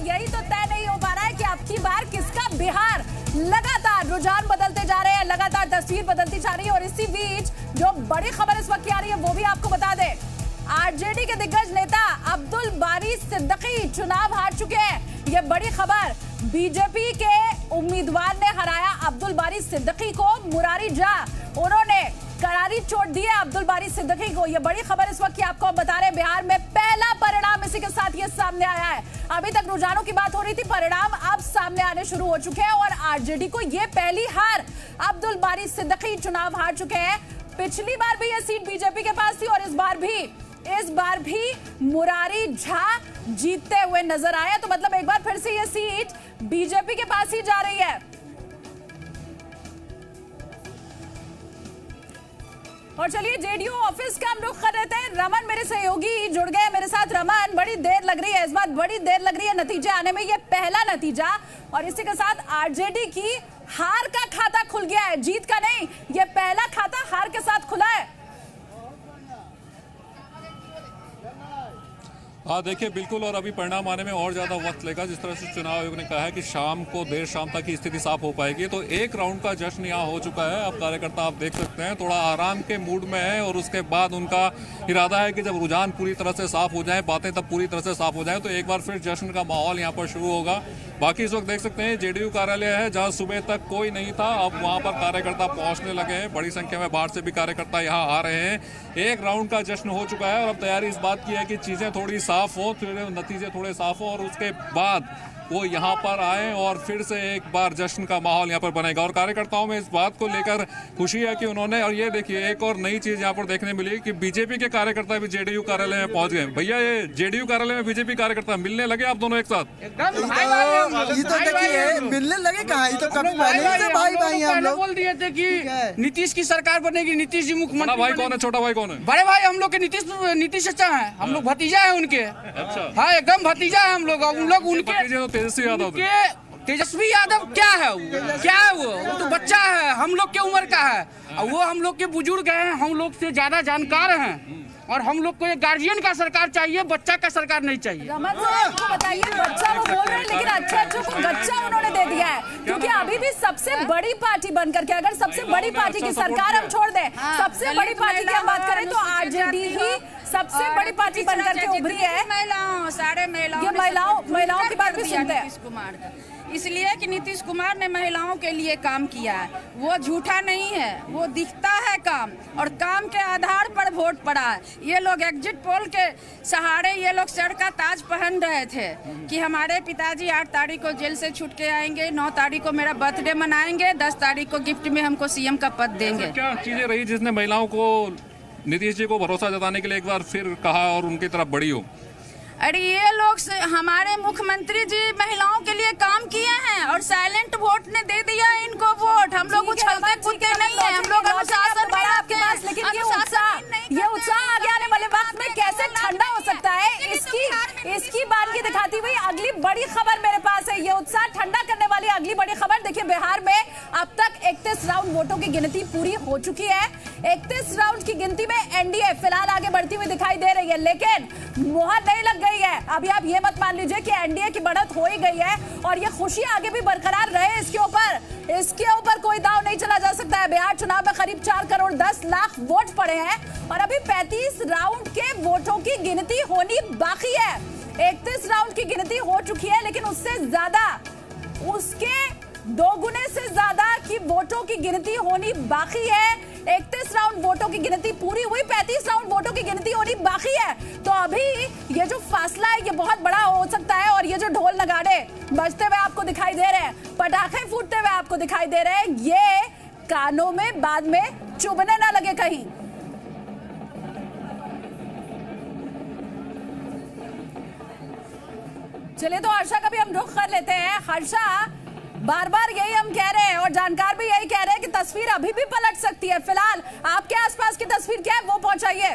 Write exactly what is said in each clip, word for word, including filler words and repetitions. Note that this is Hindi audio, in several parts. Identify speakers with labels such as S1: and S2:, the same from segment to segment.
S1: यही तो तय नहीं हो पा रहा है कि अब की बार किसका बिहार। लगातार रुझान बदलते जा रहे हैं, लगातार तस्वीर बदलती जा रही है और इसी बीच जो बड़ी खबर इस वक्त आ रही है वो भी आपको बता दें। आरजेडी के दिग्गज नेता अब्दुल बारी सिद्दीकी चुनाव हार चुके हैं। ये बड़ी खबर, बीजेपी के उम्मीदवार ने हराया अब्दुल बारी सिद्दीकी को। मुरारी झा उन्होंने करारी चोट दी है अब्दुल बारी सिद्दीकी को। ये बड़ी खबर इस वक्त की आपको बता रहे हैं। बिहार में पहला परिणाम इसी के साथ ये सामने आया है। अभी तक रुझानों की बात हो रही थी, परिणाम अब सामने आने शुरू हो चुके हैं और आरजेडी को ये पहली हार। अब्दुल बारी सिद्दीकी चुनाव हार चुके हैं। पिछली बार भी ये सीट बीजेपी के पास थी और इस बार भी इस बार भी मुरारी झा जीतते हुए नजर आए। तो मतलब एक बार फिर से ये सीट बीजेपी के पास ही जा रही है। और चलिए जेडीयू ऑफिस का हम लोग कर रहे थे। रमन मेरे सहयोगी जुड़ गए मेरे साथ। रमन, बड़ी देर लग रही है, इस बार बड़ी देर लग रही है नतीजे आने में। ये पहला नतीजा और इसी के साथ आरजेडी की हार का खाता खुल गया है, जीत का नहीं। ये पहला खाता हार के साथ खुला है।
S2: हाँ देखिए बिल्कुल, और अभी परिणाम आने में और ज़्यादा वक्त लेगा। जिस तरह से चुनाव आयोग ने कहा है कि शाम को देर शाम तक ही स्थिति साफ हो पाएगी, तो एक राउंड का जश्न यहाँ हो चुका है। अब कार्यकर्ता आप देख सकते हैं थोड़ा आराम के मूड में है और उसके बाद उनका इरादा है कि जब रुझान पूरी तरह से साफ हो जाए, बातें तब पूरी तरह से साफ हो जाए, तो एक बार फिर जश्न का माहौल यहाँ पर शुरू होगा। बाकी इस वक्त देख सकते हैं जेडीयू कार्यालय है जहाँ सुबह तक कोई नहीं था, अब वहाँ पर कार्यकर्ता पहुँचने लगे हैं। बड़ी संख्या में बाहर से भी कार्यकर्ता यहाँ आ रहे हैं। एक राउंड का जश्न हो चुका है और अब तैयारी इस बात की है कि चीज़ें थोड़ी साफ हो, थोड़े नतीजे थोड़े साफ हो और उसके बाद वो यहाँ पर आए और फिर से एक बार जश्न का माहौल यहाँ पर बनेगा। और कार्यकर्ताओं में इस बात को लेकर खुशी है कि उन्होंने, और ये देखिए एक और नई चीज यहाँ पर देखने मिली कि बीजेपी के कार्यकर्ता भी जेडीयू कार्यालय में पहुंच गए। भैया ये जेडीयू कार्यालय में बीजेपी कार्यकर्ता मिलने लगे आप दोनों एक साथ?
S3: एकदम ये तो देखिए मिलने लगे कहाँ, ये तो कभी पहले से भाई भाई हम लोग बोल दिए थे कि नीतीश की सरकार बनेगी, नीतीश जी मुख्यमंत्री।
S2: भाई कौन है, छोटा भाई कौन है?
S3: बड़े भाई हम लोग के नीतीश नीतीश चाचा है, हम लोग भतीजा है उनके।
S2: अच्छा,
S3: हाँ एकदम भतीजा है हम लोग। उन लोग उनके
S2: तेजस्वी यादव
S3: तेजस्वी यादव क्या है वो, क्या है वो वो तो बच्चा है, हम लोग के उम्र का है। और वो हम लोग के बुजुर्ग हैं, हम लोग से ज्यादा जानकार हैं और हम लोग को एक गार्जियन का सरकार चाहिए, बच्चा का सरकार नहीं चाहिए।
S1: रमन साहब को बताइए, बच्चा वो बोल रहे हैं लेकिन अच्छे अच्छों को गच्चा उन्होंने दे दिया है, क्योंकि अभी भी सबसे बड़ी पार्टी बन करके, अगर सबसे बड़ी पार्टी की सरकार हम छोड़ दें, सबसे बड़ी पार्टी की हम बात करें तो आरजेडी ही सबसे बड़ी पार्टी बन करके उभरी है।
S4: महिलाओं सारे महिलाओं
S1: ये महिलाओं महिलाओं की बात भी सुनते हैं,
S4: इसलिए कि नीतीश कुमार ने महिलाओं के लिए काम किया है। वो झूठा नहीं है, वो दिखता है काम और काम के आधार पर वोट पड़ा है। ये लोग एग्जिट पोल के सहारे ये लोग सर का ताज पहन रहे थे कि हमारे पिताजी आठ तारीख को जेल से छूट के आएंगे, नौ तारीख को मेरा बर्थडे मनाएंगे, दस तारीख को गिफ्ट में हमको सीएम का पद देंगे।
S2: क्या चीजें रही जिसने महिलाओं को नीतीश जी को भरोसा जताने के लिए एक बार फिर कहा और उनकी तरफ बढ़ी हो?
S4: अरे ये लोग हमारे मुख्यमंत्री जी महिलाओं के लिए काम किए हैं और साइलेंट वोट ने दे दिया इनको वोट। हम लोग उछलते कूदते नहीं है, हम लोग अनुशासन में आपके पास।
S1: लेकिन ये उत्साह ये उत्साह आगे आने वाले वक्त में कैसे ठंडा हो सकता है, इसकी इसकी बानगी दिखाती हुई अगली बड़ी खबर मेरे पास है। ये उत्साह ठंडा करने वाली अगली बड़ी खबर देखिए, बिहार में अब तक इकतीस राउंड वोटों की गिनती पूरी हो चुकी है। इकतीस राउंड की गिनती में एनडीए फिलहाल आगे बढ़ती हुई दिखाई दे रही है, लेकिन मुहर नहीं लग गई है। अभी आप ये मत मान लीजिए कि एनडीए की बढ़त हो ही गई है और ये खुशी आगे भी बरकरार रहे, इसके ऊपर इसके ऊपर कोई दाव नहीं चला जा सकता है। बिहार चुनाव में करीब चार करोड़ दस लाख वोट पड़े हैं और अभी पैंतीस राउंड के वोटों की गिनती होनी बाकी है। इकतीस राउंड की गिनती हो चुकी है, लेकिन उससे ज्यादा, उसके दोगुने से ज्यादा की वोटों की गिनती होनी बाकी है। इकतीस राउंड वोटों की गिनती पूरी हुई, पैंतीस राउंड वोटों की गिनती होनी बाकी है। तो अभी ये जो फासला है ये बहुत बड़ा हो सकता है और ये जो ढोल नगाड़े बजते हुए आपको दिखाई दे रहे हैं, पटाखे फूटते हुए आपको दिखाई दे रहे हैं, ये कानों में बाद में चुभने ना लगे कहीं। चलिए तो हर्षा का भी हम रुख कर लेते हैं। हर्षा, बार बार यही हम कह रहे हैं और जानकार भी यही कह रहे हैं कि तस्वीर अभी भी पलट सकती है। फिलहाल आपके आसपास की तस्वीर क्या है वो पहुंचाइए।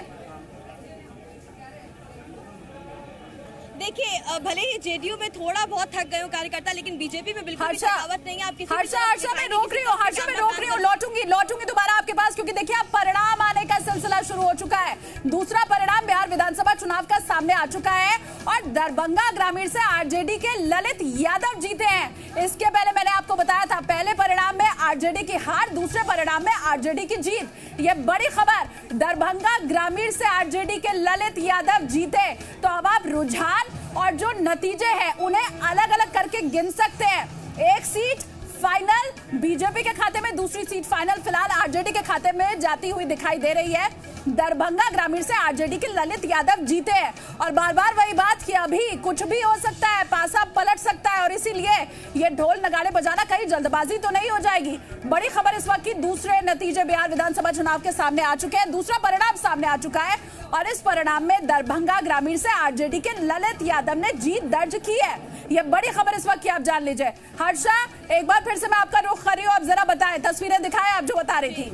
S5: देखिए भले ही जेडीयू में थोड़ा बहुत थक गए हो कार्यकर्ता, लेकिन बीजेपी में बिल्कुल थकावट नहीं है। आप किसी
S1: हर्षा हर्षा मैं रोक रही हूँ, हर्षा मैं रोक रही हूँ, लौटूंगी लौटूंगी दोबारा आपके पास, क्योंकि देखिए अब परिणाम आने का सिलसिला शुरू हो चुका है। दूसरा परिणाम बिहार विधानसभा चुनाव का सामने आ चुका है और दरभंगा ग्रामीण से आरजेडी के ललित यादव जीते हैं। इसके पहले मैंने आपको बताया था, पहले परिणाम में आरजेडी की हार, दूसरे परिणाम में आरजेडी की जीत। ये बड़ी खबर, दरभंगा ग्रामीण से आरजेडी के ललित यादव जीते। तो अब आप रुझान और जो नतीजे हैं उन्हें अलग अलग करके गिन सकते हैं। एक सीट फाइनल बीजेपी के खाते में, दूसरी सीट फाइनल फिलहाल आरजेडी के खाते में जाती हुई दिखाई दे रही है। दरभंगा ग्रामीण से आरजेडी के ललित यादव जीते हैं और बार बार वही बात कि अभी कुछ भी हो सकता है, पासा पलट सकता है और इसीलिए ये ढोल नगाड़े बजाना कहीं जल्दबाजी तो नहीं हो जाएगी। बड़ी खबर इस वक्त की दूसरे नतीजे बिहार विधानसभा चुनाव के सामने आ चुके हैं, दूसरा परिणाम सामने आ चुका है और इस परिणाम में दरभंगा ग्रामीण से आरजेडी के ललित यादव ने जीत दर्ज की है। ये बड़ी खबर इस वक्त की, आप जान लीजिए। हर्षा, एक बार फिर से मैं आपका रुख कर रही हूं, आप जरा बताएं, तस्वीरें दिखाएं आप जो बता रही थी।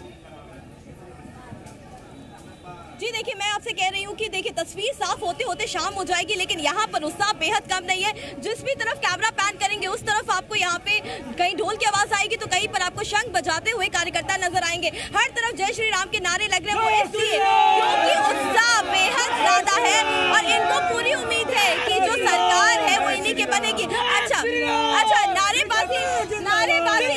S5: जी देखिए, मैं आपसे कह रही हूँ कि देखिए तस्वीर साफ होते होते शाम हो जाएगी, लेकिन यहाँ पर उत्साह बेहद कम नहीं है। जिस भी तरफ कैमरा पैन करेंगे उस तरफ आपको यहाँ पे कहीं ढोल की आवाज आएगी तो कहीं पर आपको शंख बजाते हुए कार्यकर्ता नजर आएंगे। हर तरफ जय श्री राम के नारे लग रहे हैं, वो इसलिए क्योंकि उत्साह बेहद ज्यादा है और इनको पूरी उम्मीद है कि जो सरकार है वो इन्हीं की बनेगी। अच्छा अच्छा नारेबाजी नारेबाजी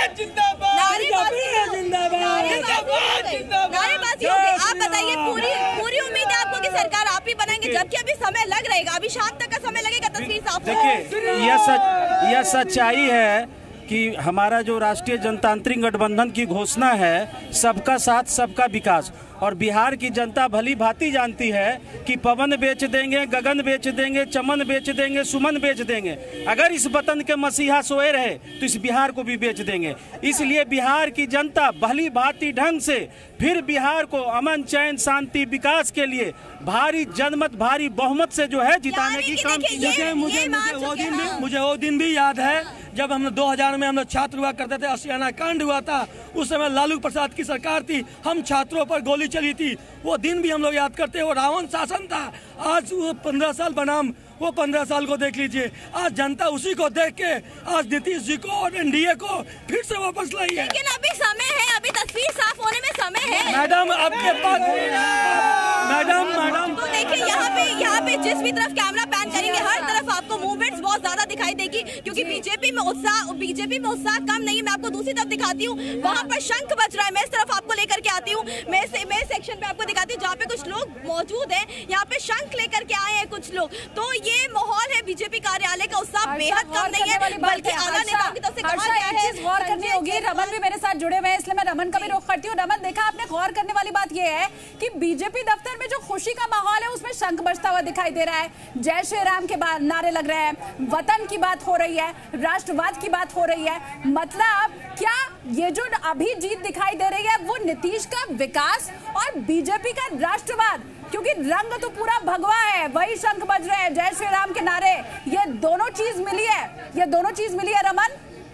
S5: नारेबाजी हो गई। आप बताइए, पूरी पूरी उम्मीद है आपको कि सरकार आप ही बनाएंगे, जबकि अभी समय लग रहेगा, अभी शाम तक का समय लगेगा तस्वीर साफ।
S6: देखिए, यह सच यह सच्चाई है कि हमारा जो राष्ट्रीय जनतांत्रिक गठबंधन की घोषणा है, सबका साथ सबका विकास, और बिहार की जनता भली भांति जानती है कि पवन बेच देंगे, गगन बेच देंगे, चमन बेच देंगे, सुमन बेच देंगे। अगर इस वतन के मसीहा सोए रहे तो इस बिहार को भी बेच देंगे। इसलिए बिहार की जनता भली भांति ढंग से फिर बिहार को अमन, चैन, शांति, विकास के लिए भारी जनमत, भारी बहुमत से जो है जिताने की काम की।
S7: मुझे मुझे मुझे वो दिन भी मुझे वो दिन भी याद है जब हम दो हजार में हम लोग छात्र हुआ करते थे, आशियाना कांड हुआ था, उस समय लालू प्रसाद की सरकार थी, हम छात्रों पर गोली चली थी। वो दिन भी हम लोग याद करते हैं, वो रावण शासन था। आज वो पंद्रह साल बनाम वो पंद्रह साल को देख लीजिए, आज जनता उसी को देख के आज नीतीश जी को और एनडीए को फिर से वापस लाई है।
S5: लेकिन अभी समय है, अभी तस्वीर साफ होने में समय है।
S7: मैडम आपके पास मैडम मैडम
S5: तो देखिए, यहाँ पे यहाँ पे जिस भी तरफ कैमरा पैन करेंगे हर तरफ आपको मूवमेंट्स बहुत ज्यादा दिखाई देगी, क्योंकि बीजेपी में उत्साह बीजेपी में उत्साह कम नहीं है। मैं आपको दूसरी तरफ दिखाती हूँ, वहाँ पर शंख बज रहा है। मैं इस तरफ आपको लेकर के आती हूँ, मैं से, मैं सेक्शन पे आपको दिखाती हूँ जहाँ पे कुछ लोग मौजूद हैं। यहाँ पे शंख लेकर के आए हैं कुछ लोग। तो ये माहौल है बीजेपी कार्यालय का, उत्साह बेहद कम नहीं है, बल्कि आला नेताओं की तरफ से कहा गया है
S1: गौर करनी होगी। रमन भी मेरे साथ जुड़े हुए हैं, इसलिए मैं रमन का भी रुख करती हूँ। रमन, देखा आपने, गौर करने वाली बात यह है कि बीजेपी दफ्तर में जो खुशी का माहौल है उसमें शंख बजता हुआ दिखाई दे रहा है, जय श्री राम के बाद नारे लग रहे हैं, वतन की बात हो रही है, राष्ट्रवाद की बात हो रही है। मतलब क्या ये जो अभी जीत दिखाई दे रही है वो नीतीश का विकास और बीजेपी का राष्ट्रवाद, क्योंकि रंग तो पूरा भगवा है, वही शंख बज रहे हैं, जय श्री राम के नारे, ये दोनों चीज मिली है, ये दोनों चीज मिली है। रमन,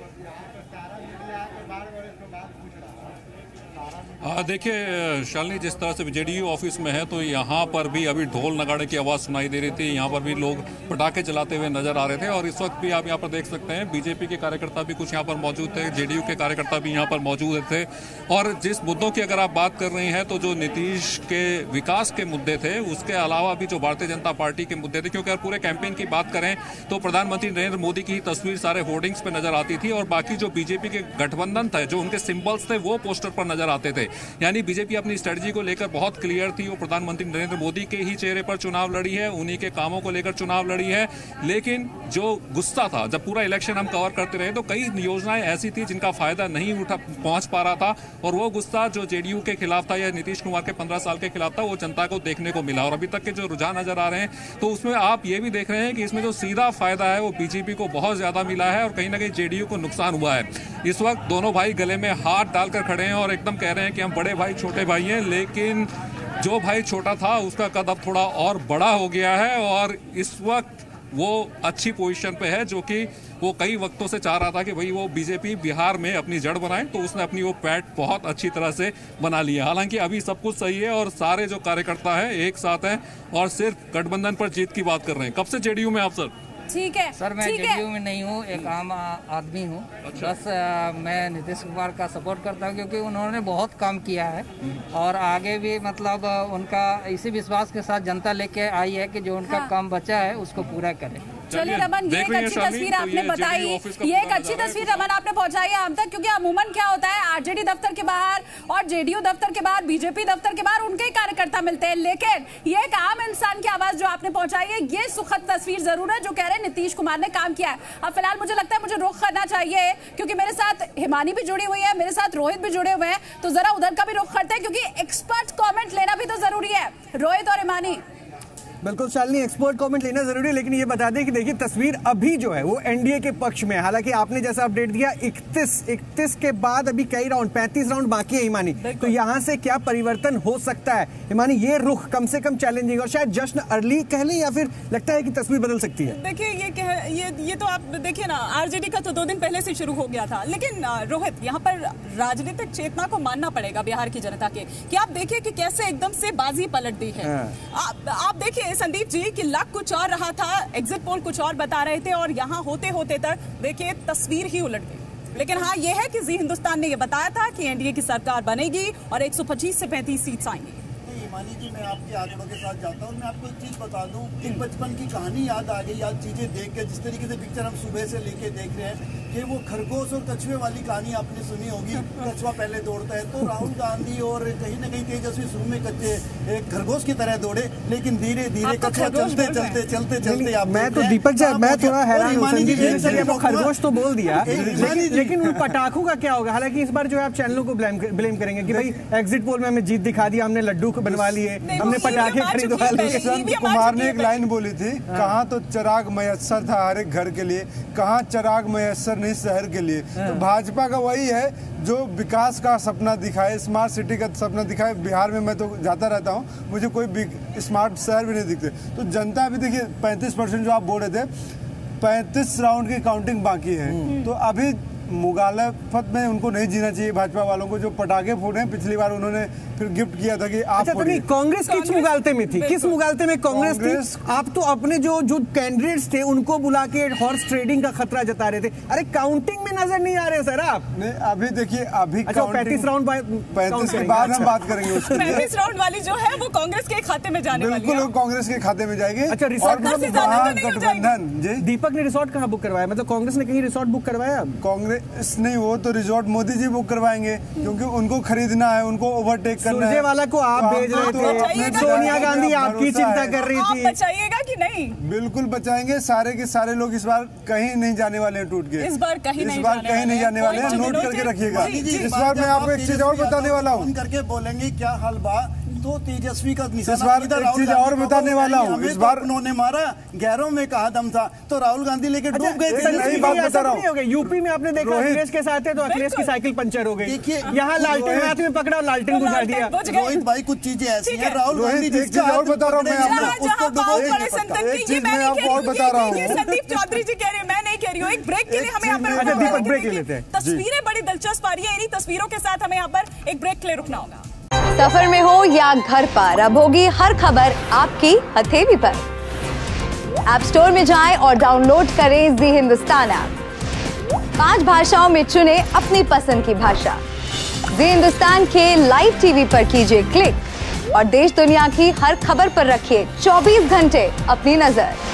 S2: देखिए शालिनी, जिस तरह से जेडीयू ऑफिस में है तो यहाँ पर भी अभी ढोल नगाड़े की आवाज़ सुनाई दे रही थी, यहाँ पर भी लोग पटाखे चलाते हुए नजर आ रहे थे और इस वक्त भी आप यहाँ पर देख सकते हैं बीजेपी के कार्यकर्ता भी कुछ यहाँ पर मौजूद थे, जेडीयू के कार्यकर्ता भी यहाँ पर मौजूद थे। और जिस मुद्दों की अगर आप बात कर रही हैं तो जो नीतीश के विकास के मुद्दे थे, उसके अलावा भी जो भारतीय जनता पार्टी के मुद्दे थे, क्योंकि अगर पूरे कैंपेन की बात करें तो प्रधानमंत्री नरेंद्र मोदी की तस्वीर सारे होर्डिंग्स पर नजर आती थी और बाकी जो बीजेपी के गठबंधन थे, जो उनके सिंबल्स थे, वो पोस्टर पर नजर आते थे। यानी बीजेपी अपनी स्ट्रेटजी को लेकर बहुत क्लियर थी, वो प्रधानमंत्री नरेंद्र मोदी के ही चेहरे पर चुनाव लड़ी है, उन्हीं के कामों को लेकर चुनाव लड़ी है। लेकिन जो गुस्सा था, जब पूरा इलेक्शन हम कवर करते रहे तो कई योजनाएं ऐसी थी जिनका फायदा नहीं उठा पहुंच पा रहा था और वो गुस्सा जो जेडीयू के खिलाफ था या नीतीश कुमार के पंद्रह साल के खिलाफ था, वो जनता को देखने को मिला। और अभी तक के जो रुझान नजर आ रहे हैं तो उसमें आप ये भी देख रहे हैं कि इसमें जो सीधा फायदा है वो बीजेपी को बहुत ज्यादा मिला है और कहीं ना कहीं जेडीयू को नुकसान हुआ है। इस वक्त दोनों भाई गले में हाथ डालकर खड़े हैं और एकदम कह रहे हैं कि हम बड़े भाई छोटे भाई हैं, लेकिन जो भाई छोटा था उसका कद अब थोड़ा और बड़ा हो गया है और इस वक्त वो अच्छी पोजीशन पे है, जो कि वो कई वक्तों से चाह रहा था कि भाई वो बीजेपी बिहार में अपनी जड़ बनाए, तो उसने अपनी वो पैठ बहुत अच्छी तरह से बना लिया। हालांकि अभी सब कुछ सही है और सारे जो कार्यकर्ता हैं एक साथ हैं और सिर्फ गठबंधन पर जीत की बात कर रहे हैं। कब से जेडीयू में आप सर?
S1: ठीक है
S8: सर, मैं
S1: ठीक है।
S8: जेडीयू में नहीं हूँ, एक आम आदमी हूँ। अच्छा। बस आ, मैं नीतीश कुमार का सपोर्ट करता हूँ क्योंकि उन्होंने बहुत काम किया है और आगे भी मतलब उनका इसी विश्वास के साथ जनता लेके आई है कि जो उनका
S1: हाँ।
S8: काम बचा है उसको पूरा करें।
S1: चलिए रमन, ये एक अच्छी तस्वीर आपने बताई, ये एक अच्छी तस्वीर रमन आपने पहुंचाई है हम तक, क्योंकि अमूमन क्या होता है आरजेडी दफ्तर के बाहर और जेडीयू दफ्तर के बाहर, बीजेपी दफ्तर के बाहर उनके ही कार्यकर्ता मिलते हैं, लेकिन ये एक आम इंसान की आवाज जो आपने पहुंचाई है, ये सुखद तस्वीर जरूर है जो कह रहे हैं नीतीश कुमार ने काम किया है। अब फिलहाल मुझे लगता है मुझे रुख करना चाहिए क्योंकि मेरे साथ हिमानी भी जुड़ी हुई है, मेरे साथ रोहित भी जुड़े हुए हैं, तो जरा उधर का भी रुख करते हैं क्योंकि एक्सपर्ट कॉमेंट लेना भी तो जरूरी है। रोहित और हिमानी।
S9: बिल्कुल शालिनी, एक्सपर्ट कमेंट लेना जरूरी है, लेकिन ये बता दें कि देखिए तस्वीर अभी जो है वो एनडीए के पक्ष में, हालांकि आपने जैसा अपडेट दिया इकतीस इकतीस के बाद अभी कई राउंड पैंतीस राउंड बाकी है हिमानी, तो यहाँ से क्या परिवर्तन हो सकता है हिमानी? ये रुख कम से कम चैलेंजिंग और शायद जश्न अर्ली कह लें या फिर लगता है कि तस्वीर बदल सकती है?
S10: देखिए ये कह ये ये तो आप देखिए ना, आरजेडी का तो दो दिन पहले से शुरू हो गया था, लेकिन रोहित यहाँ पर राजनीतिक चेतना को मानना पड़ेगा बिहार की जनता के, कि आप देखिए कि कैसे एकदम से बाजी पलट दी है। आप, आप देखिए संदीप जी कि लक कुछ और रहा था, एग्जिट पोल कुछ और बता रहे थे और यहाँ होते होते तक देखिए तस्वीर ही उलट गई। लेकिन हाँ ये है कि जी हिंदुस्तान ने ये बताया था कि एनडीए की सरकार बनेगी और एक सौ पच्चीस से पैंतीस सीट्स आएंगी।
S11: हिमानी जी, मैं आपके आंकड़ों के साथ जाता हूँ, मैं आपको एक चीज बता दूं, एक बचपन की कहानी याद आ गई, याद चीजें देख के, जिस तरीके से पिक्चर हम सुबह से लेके देख रहे हैं कि वो खरगोश और कछुए वाली कहानी आपने सुनी होगी, कछुआ पहले दौड़ता है, तो राहुल गांधी और कहीं ना कहीं तेजस्वी शुरू में कच्चे एक खरगोश की तरह दौड़े, लेकिन धीरे धीरे कछुआ चलते चलते चलते चलते आप
S9: मैं तो दीपक जी मैं थोड़ा हैरान हूँ संदीप जी, खरगोश तो बोल दिया, लेकिन उन पटाखों का क्या होगा? हालांकि इस बार जो है आप चैनलों को ब्लेम करेंगे कि भाई एग्जिट पोल में हमें जीत दिखा दी, हमने लड्डू बनवा लिए, हमने पटाखे खरीदवा लिए।
S12: संत कुमार ने एक लाइन बोली थी, कहाँ तो चिराग मयस्सर था हर एक घर के लिए, कहाँ चिराग मयस्सर नहीं शहर के लिए। तो भाजपा का वही है जो विकास का सपना दिखाए, स्मार्ट सिटी का सपना दिखाए। बिहार में मैं तो जाता रहता हूँ, मुझे कोई स्मार्ट शहर भी नहीं दिखते। तो जनता भी देखिए पैंतीस परसेंट जो आप बोल रहे थे, पैंतीस राउंड की काउंटिंग बाकी है, तो अभी मुगालफत में उनको नहीं जीना चाहिए भाजपा वालों को, जो पटाखे फोड़े पिछली बार उन्होंने फिर गिफ्ट किया था कि आप
S9: अच्छा, तो नहीं कांग्रेस किस मुगालते में थी? किस मुगालते में कांग्रेस थी? आप तो अपने जो जो कैंडिडेट्स थे उनको बुला के हॉर्स ट्रेडिंग का खतरा जता रहे थे। अरे काउंटिंग में नजर नहीं आ रहे सर आप?
S12: नहीं, अभी देखिए अभी
S9: पैंतीस राउंड
S12: पैंतीस के बाद हम बात करेंगे उसके लिए।
S10: पैंतीस राउंड वाली जो है वो कांग्रेस के खाते में जाने वाली है।
S12: बिल्कुल कांग्रेस के खाते में जाएगी।
S9: अच्छा, रिसोर्ट
S12: गठबंधन जी,
S9: दीपक ने रिसोर्ट कहाँ बुक करवाया? मतलब कांग्रेस ने कहीं रिसोर्ट बुक करवाया?
S12: कांग्रेस नहीं, वो तो रिजॉर्ट मोदी जी बुक करवाएंगे क्योंकि उनको खरीदना है, उनको ओवरटेक करना है।
S9: वाला को आप भेज रहे थे, सोनिया गांधी आपकी चिंता कर रही थी,
S10: बचाइएगा कि नहीं?
S12: बिल्कुल बचाएंगे। सारे के सारे लोग इस बार कहीं नहीं जाने वाले हैं टूट के,
S10: इस बार कहीं
S12: इस बार कहीं नहीं जाने वाले हैं, नोट करके रखिएगा। इस बार मैं आपको एक चीज और बताने वाला हूँ,
S11: करके बोलेंगे क्या हाल बा, तो तेजस्वी का
S12: इस बार एक चीज और बताने वाला हूँ। इस बार
S11: उन्होंने मारा, गैरों में कहा दम था, तो राहुल गांधी लेके डूब गए थे।
S12: नई बात बता रहा हूँ,
S9: यूपी में आपने देखा अखिलेश के साथ है तो अखिलेश की साइकिल पंचर हो गई, यहाँ लालटेन हाथ में पकड़ा, लालटेन बुझा दिया।
S11: रोहित भाई कुछ चीजें ऐसी हैं, राहुल गांधी
S12: एक चीज और बता रहा हूँ मैं आपको, एक चीज मैं आपको और बता रहा हूँ।
S10: संदीप चौधरी जी कह रहे हैं, मैं नहीं कह रही हूँ। एक ब्रेक के लिए हमें यहाँ पर
S9: दीपक ब्रेक ले लेते हैं।
S10: तस्वीरें बड़ी दिलचस्प आ रही है, इन्हीं तस्वीरों के साथ हमें यहाँ पर एक ब्रेक के लिए रुकना होगा।
S13: सफर में हो या घर पर, अब होगी हर खबर आपकी हथेली पर। ऐप स्टोर में जाएं और डाउनलोड करें जी हिंदुस्तान ऐप। पांच भाषाओं में चुने अपनी पसंद की भाषा। जी हिंदुस्तान के लाइव टीवी पर कीजिए क्लिक और देश दुनिया की हर खबर पर रखिए चौबीस घंटे अपनी नजर।